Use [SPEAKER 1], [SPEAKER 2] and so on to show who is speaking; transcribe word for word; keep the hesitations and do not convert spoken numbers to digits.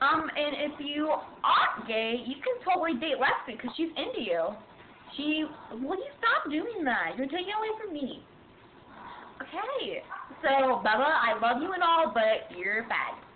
[SPEAKER 1] Um, and if you aren't gay, you can totally date Lexi because she's into you. She, will you stop doing that? You're taking away from me. Okay, so Bubba, I love you and all, but you're bad.